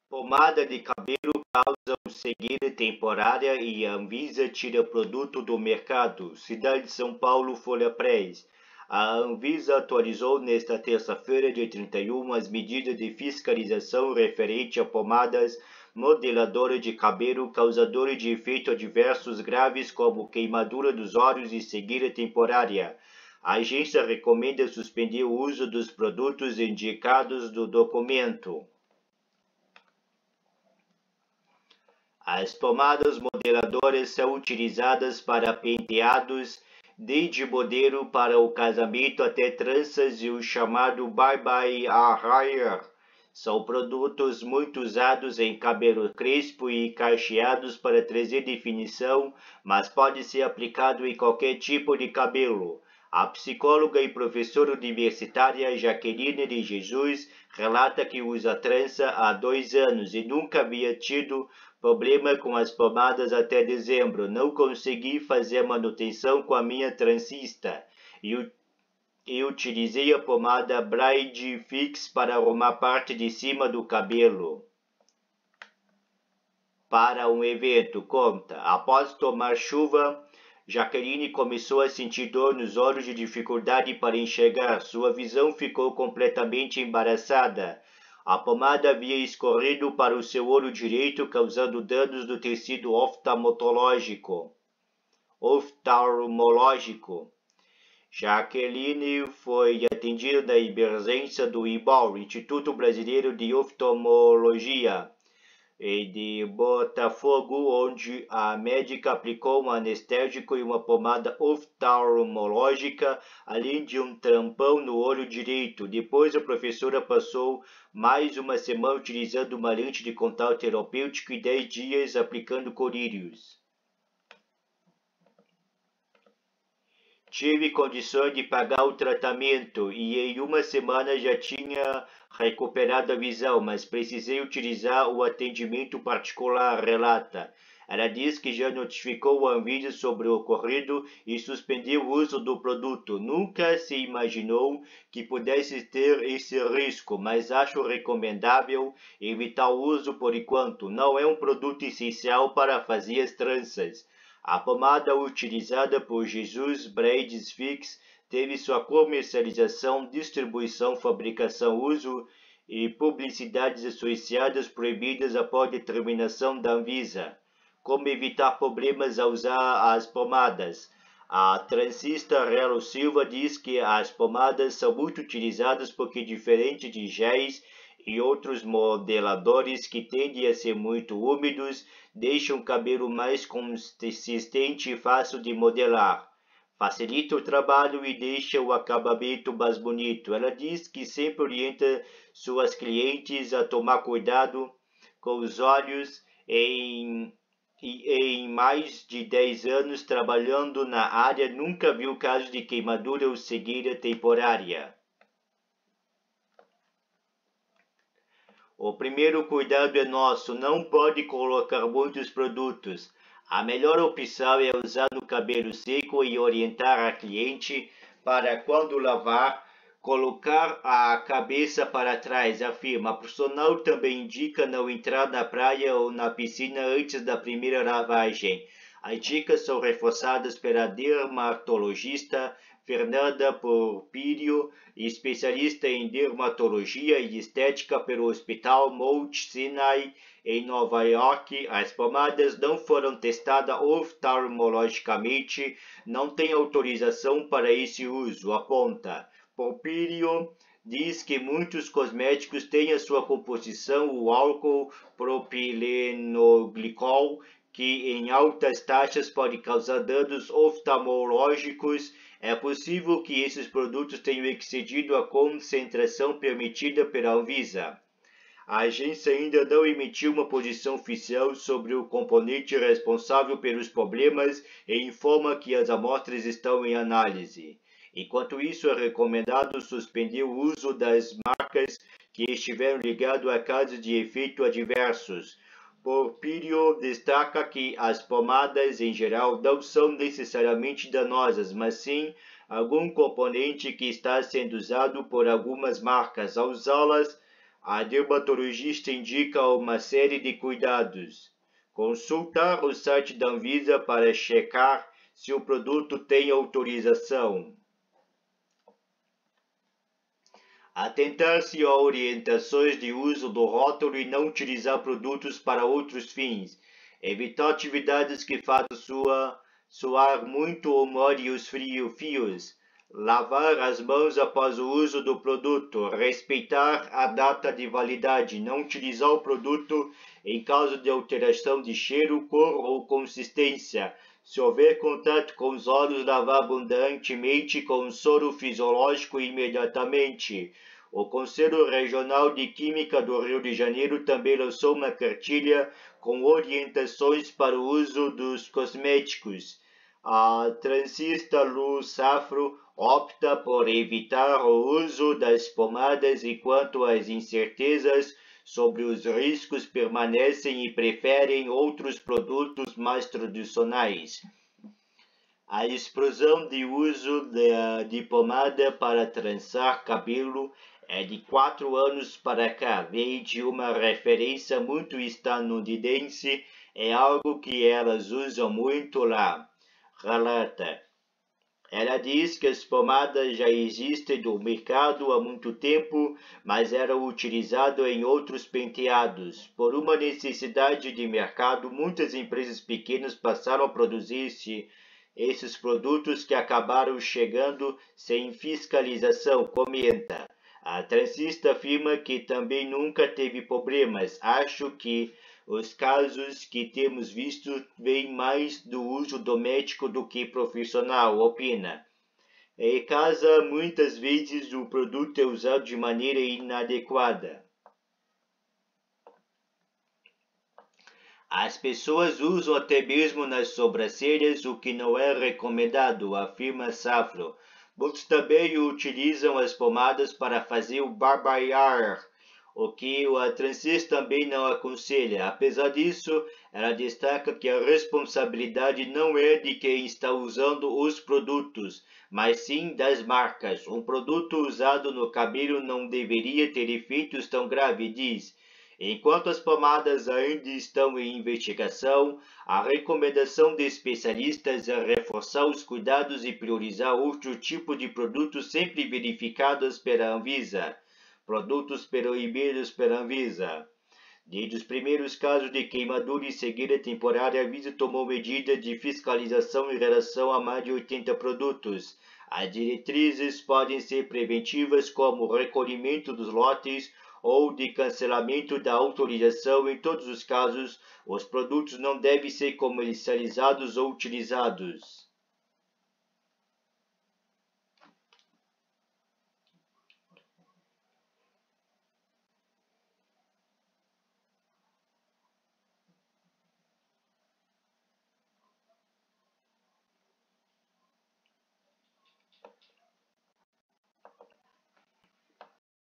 Pomada de cabelo causa cegueira temporária e a Anvisa tira produto do mercado. Cidade de São Paulo, Folha Press. A Anvisa atualizou nesta terça-feira, dia 31, as medidas de fiscalização referente a pomadas modeladoras de cabelo causadoras de efeitos adversos graves como queimadura dos olhos e cegueira temporária. A agência recomenda suspender o uso dos produtos indicados no documento. As pomadas modeladoras são utilizadas para penteados, desde modelo para o casamento até tranças e o chamado bye-bye hair. São produtos muito usados em cabelo crespo e cacheados para trazer definição, mas pode ser aplicado em qualquer tipo de cabelo. A psicóloga e professora universitária Jaqueline de Jesus relata que usa trança há 2 anos e nunca havia tido problema com as pomadas até dezembro. Não consegui fazer manutenção com a minha transista e utilizei a pomada Bride Fix para arrumar parte de cima do cabelo. Para um evento, conta. Após tomar chuva, Jaqueline começou a sentir dor nos olhos e dificuldade para enxergar. Sua visão ficou completamente embaraçada. A pomada havia escorrido para o seu olho direito, causando danos no tecido oftalmológico. Jaqueline foi atendida na emergência do IBOL, Instituto Brasileiro de Oftalmologia, de Botafogo, onde a médica aplicou um anestésico e uma pomada oftalmológica, além de um tampão no olho direito. Depois, a professora passou mais uma semana utilizando uma lente de contato terapêutico e 10 dias aplicando colírios. Tive condições de pagar o tratamento e em uma semana já tinha recuperado a visão, mas precisei utilizar o atendimento particular, relata. Ela diz que já notificou a Anvisa sobre o ocorrido e suspendeu o uso do produto. Nunca se imaginou que pudesse ter esse risco, mas acho recomendável evitar o uso por enquanto. Não é um produto essencial para fazer as tranças. A pomada utilizada por Jesus Bride Fix teve sua comercialização, distribuição, fabricação, uso e publicidades associadas proibidas após determinação da Anvisa. Como evitar problemas ao usar as pomadas? A transista Relo Silva diz que as pomadas são muito utilizadas porque, diferente de géis e outros modeladores que tendem a ser muito úmidos, deixam o cabelo mais consistente e fácil de modelar. Facilita o trabalho e deixa o acabamento mais bonito. Ela diz que sempre orienta suas clientes a tomar cuidado com os olhos em mais de 10 anos trabalhando na área, nunca viu caso de queimadura ou cegueira temporária. O primeiro cuidado é nosso, não pode colocar muitos produtos. A melhor opção é usar no cabelo seco e orientar a cliente para, quando lavar, colocar a cabeça para trás, afirma. A profissional também indica não entrar na praia ou na piscina antes da primeira lavagem. As dicas são reforçadas pela dermatologista Fernanda Porpírio, especialista em dermatologia e estética pelo Hospital Mount Sinai, em Nova York. As pomadas não foram testadas oftalmologicamente, não tem autorização para esse uso, aponta. Porpírio diz que muitos cosméticos têm a sua composição o álcool propilenoglicol, que em altas taxas pode causar danos oftalmológicos. É possível que esses produtos tenham excedido a concentração permitida pela Anvisa. A agência ainda não emitiu uma posição oficial sobre o componente responsável pelos problemas e informa que as amostras estão em análise. Enquanto isso, é recomendado suspender o uso das marcas que estiveram ligadas a casos de efeitos adversos. Porpírio destaca que as pomadas em geral não são necessariamente danosas, mas sim algum componente que está sendo usado por algumas marcas. Ao usá-las, a dermatologista indica uma série de cuidados. Consultar o site da Anvisa para checar se o produto tem autorização. Atentar-se a orientações de uso do rótulo e não utilizar produtos para outros fins. Evitar atividades que façam suar muito ou molhe os fios. Lavar as mãos após o uso do produto. Respeitar a data de validade. Não utilizar o produto em caso de alteração de cheiro, cor ou consistência. Se houver contato com os olhos, lavar abundantemente com soro fisiológico imediatamente. O Conselho Regional de Química do Rio de Janeiro também lançou uma cartilha com orientações para o uso dos cosméticos. A transista Lu Safro opta por evitar o uso das pomadas enquanto as incertezas sobre os riscos permanecem e preferem outros produtos mais tradicionais. A explosão de uso de pomada para trançar cabelo é de 4 anos para cá, veio de uma referência muito estadunidense, é algo que elas usam muito lá, relata. Ela diz que as pomadas já existem no mercado há muito tempo, mas eram utilizadas em outros penteados. Por uma necessidade de mercado, muitas empresas pequenas passaram a produzir esses produtos que acabaram chegando sem fiscalização, comenta. A transista afirma que também nunca teve problemas. Acho que os casos que temos visto vêm mais do uso doméstico do que profissional, opina. Em casa, muitas vezes o produto é usado de maneira inadequada. As pessoas usam até mesmo nas sobrancelhas, o que não é recomendado, afirma Safro. Muitos também utilizam as pomadas para fazer o barbear, o que a transista também não aconselha. Apesar disso, ela destaca que a responsabilidade não é de quem está usando os produtos, mas sim das marcas. Um produto usado no cabelo não deveria ter efeitos tão graves, diz. Enquanto as pomadas ainda estão em investigação, a recomendação de especialistas é reforçar os cuidados e priorizar outro tipo de produtos sempre verificados pela Anvisa. Produtos proibidos pela Anvisa. Desde os primeiros casos de queimadura e cegueira temporária, a Anvisa tomou medidas de fiscalização em relação a mais de 80 produtos. As diretrizes podem ser preventivas, como o recolhimento dos lotes ou de cancelamento da autorização. Em todos os casos, os produtos não devem ser comercializados ou utilizados.